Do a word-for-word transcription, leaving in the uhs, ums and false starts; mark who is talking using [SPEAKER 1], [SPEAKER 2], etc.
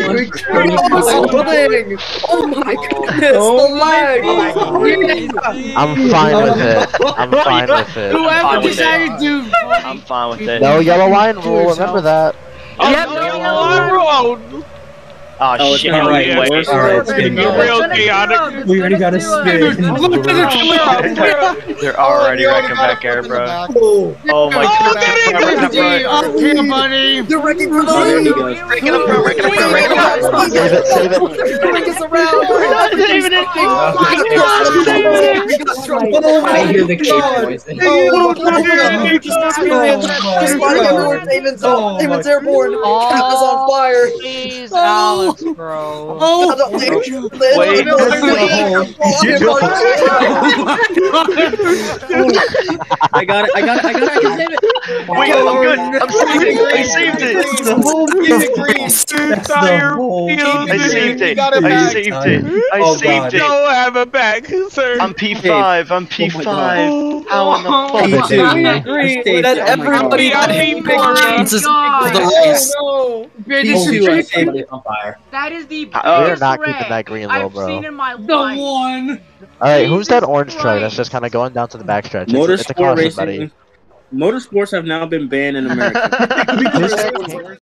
[SPEAKER 1] Oh my goodness!
[SPEAKER 2] Oh my
[SPEAKER 1] god!
[SPEAKER 3] I'm fine with it. I'm fine with it.
[SPEAKER 4] Whoever decided to.
[SPEAKER 5] I'm fine with it.
[SPEAKER 3] No yellow line rule. Remember that.
[SPEAKER 4] Oh,
[SPEAKER 6] Yep,
[SPEAKER 4] no,
[SPEAKER 6] no,
[SPEAKER 4] no, no, no.
[SPEAKER 5] Oh,
[SPEAKER 2] Oh, it's
[SPEAKER 5] shit.
[SPEAKER 2] not right.
[SPEAKER 4] Yeah,
[SPEAKER 2] Wait,
[SPEAKER 4] it's
[SPEAKER 2] alright,
[SPEAKER 4] gonna
[SPEAKER 2] spin
[SPEAKER 4] be
[SPEAKER 2] go.
[SPEAKER 4] real chaotic.
[SPEAKER 7] We already got a spin.
[SPEAKER 4] Look at the camera.
[SPEAKER 5] They're already wrecking back air, bro.
[SPEAKER 1] Oh,
[SPEAKER 5] Oh my
[SPEAKER 4] Oh,
[SPEAKER 5] god.
[SPEAKER 4] there it is. Oh, here, buddy.
[SPEAKER 1] they're wrecking for
[SPEAKER 2] There he
[SPEAKER 1] the
[SPEAKER 2] goes.
[SPEAKER 5] Breaking up, bro. Breaking up, bro. Breaking up.
[SPEAKER 3] Save it. Save it.
[SPEAKER 1] bring us around! We're not
[SPEAKER 6] saving it.
[SPEAKER 1] Oh my god! We got trouble!
[SPEAKER 2] I hear the cave noise.
[SPEAKER 1] Oh my god! Just experience! Just fighting everywhere! Damon's
[SPEAKER 7] Oh,
[SPEAKER 1] Damon's
[SPEAKER 7] my-
[SPEAKER 1] airborne! Cat is on fire!
[SPEAKER 6] Please, Alex, bro.
[SPEAKER 1] Oh!
[SPEAKER 5] Wait.
[SPEAKER 2] I got it, I got it, I got it, I can save it!
[SPEAKER 5] Wait, I'm good. I'm saving it. I saved it.
[SPEAKER 7] The whole That's the whole
[SPEAKER 5] I saved it.
[SPEAKER 4] got it
[SPEAKER 5] I
[SPEAKER 4] back.
[SPEAKER 5] saved it. I
[SPEAKER 7] Oh,
[SPEAKER 5] saved
[SPEAKER 7] God.
[SPEAKER 5] it.
[SPEAKER 4] Don't have it back, sir.
[SPEAKER 5] I'm P five. I'm P five. How in the
[SPEAKER 2] Me
[SPEAKER 5] fuck?
[SPEAKER 2] too.
[SPEAKER 1] I
[SPEAKER 2] I
[SPEAKER 1] agree
[SPEAKER 2] saved
[SPEAKER 1] that
[SPEAKER 2] it. Oh my
[SPEAKER 1] everybody
[SPEAKER 2] God.
[SPEAKER 1] that
[SPEAKER 4] I'm
[SPEAKER 1] hates
[SPEAKER 4] being more
[SPEAKER 1] is
[SPEAKER 6] God.
[SPEAKER 1] the race.
[SPEAKER 4] no.
[SPEAKER 2] Me too, I saved it on fire.
[SPEAKER 6] That is the biggest
[SPEAKER 5] Uh,
[SPEAKER 3] We're not keeping
[SPEAKER 6] wreck
[SPEAKER 3] that green low,
[SPEAKER 6] I've
[SPEAKER 3] bro.
[SPEAKER 6] seen in my
[SPEAKER 4] The
[SPEAKER 6] life.
[SPEAKER 4] one.
[SPEAKER 3] All right, who's that
[SPEAKER 6] Jesus
[SPEAKER 3] orange truck that's
[SPEAKER 6] Christ.
[SPEAKER 3] just kind of going down to the backstretch? It's, it's a
[SPEAKER 2] Motorsport
[SPEAKER 3] caution, buddy.
[SPEAKER 2] racing. Motorsports have now been banned in America.